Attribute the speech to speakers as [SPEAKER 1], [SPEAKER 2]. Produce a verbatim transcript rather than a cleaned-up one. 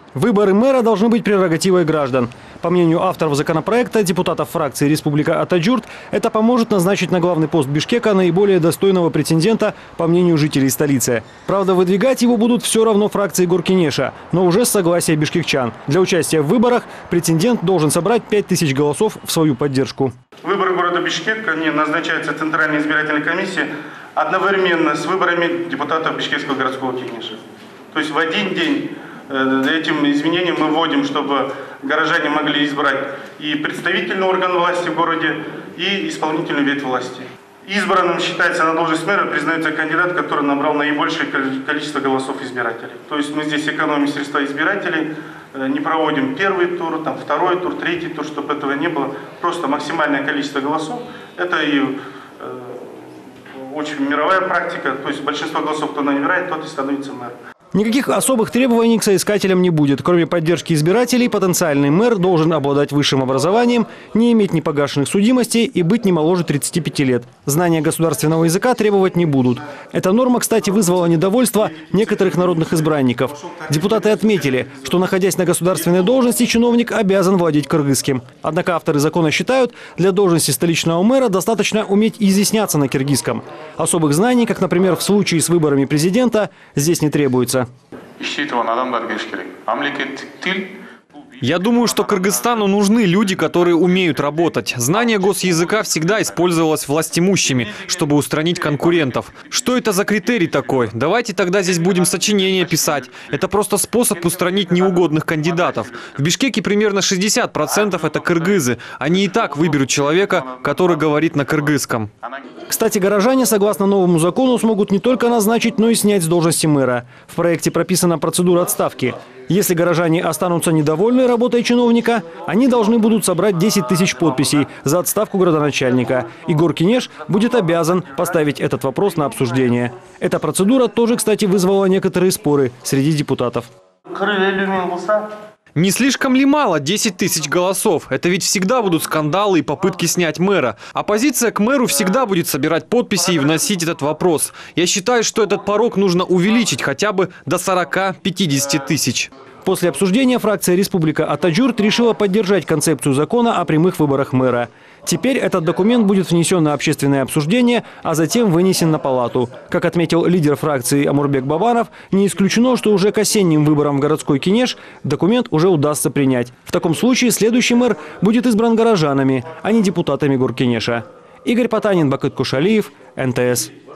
[SPEAKER 1] Выборы мэра должны быть прерогативой граждан. По мнению авторов законопроекта, депутатов фракции «Республика Атаджурт», это поможет назначить на главный пост Бишкека наиболее достойного претендента, по мнению жителей столицы. Правда, выдвигать его будут все равно фракции Горкинеша, но уже с согласия бишкекчан. Для участия в выборах претендент должен собрать пять тысяч голосов в свою поддержку.
[SPEAKER 2] Выборы города Бишкек, они назначаются Центральной избирательной комиссией одновременно с выборами депутатов Бишкекского городского кинеша. То есть в один день. Этим изменением мы вводим, чтобы горожане могли избрать и представительный орган власти в городе, и исполнительную ветвь власти. Избранным считается на должность мэра, признается кандидат, который набрал наибольшее количество голосов избирателей. То есть мы здесь экономим средства избирателей, не проводим первый тур, там, второй тур, третий тур, чтобы этого не было. Просто максимальное количество голосов. Это и э, очень мировая практика. То есть большинство голосов, кто набирает, тот и становится мэром.
[SPEAKER 1] Никаких особых требований к соискателям не будет. Кроме поддержки избирателей, потенциальный мэр должен обладать высшим образованием, не иметь непогашенных судимостей и быть не моложе тридцати пяти лет. Знания государственного языка требовать не будут. Эта норма, кстати, вызвала недовольство некоторых народных избранников. Депутаты отметили, что, находясь на государственной должности, чиновник обязан владеть кыргызским. Однако авторы закона считают, для должности столичного мэра достаточно уметь изъясняться на киргизском. Особых знаний, как, например, в случае с выборами президента, здесь не требуется.
[SPEAKER 3] Я думаю, что Кыргызстану нужны люди, которые умеют работать. Знание госязыка всегда использовалось властимущими, чтобы устранить конкурентов. Что это за критерий такой? Давайте тогда здесь будем сочинения писать. Это просто способ устранить неугодных кандидатов. В Бишкеке примерно шестьдесят процентов это кыргызы. Они и так выберут человека, который говорит на кыргызском.
[SPEAKER 1] Кстати, горожане, согласно новому закону, смогут не только назначить, но и снять с должности мэра. В проекте прописана процедура отставки. Если горожане останутся недовольны работой чиновника, они должны будут собрать десять тысяч подписей за отставку градоначальника. И Горкинеш будет обязан поставить этот вопрос на обсуждение. Эта процедура тоже, кстати, вызвала некоторые споры среди депутатов.
[SPEAKER 3] Не слишком ли мало десять тысяч голосов? Это ведь всегда будут скандалы и попытки снять мэра. Оппозиция к мэру всегда будет собирать подписи и вносить этот вопрос. Я считаю, что этот порог нужно увеличить хотя бы до сорока-пятидесяти тысяч.
[SPEAKER 1] После обсуждения фракция «Республика Атаджурт» решила поддержать концепцию закона о прямых выборах мэра. Теперь этот документ будет внесен на общественное обсуждение, а затем вынесен на палату. Как отметил лидер фракции Амурбек Бабанов, не исключено, что уже к осенним выборам в городской Кинеш документ уже удастся принять. В таком случае следующий мэр будет избран горожанами, а не депутатами Горкинеша. Игорь Потанин, Бакыт Кушалиев, эн тэ эс.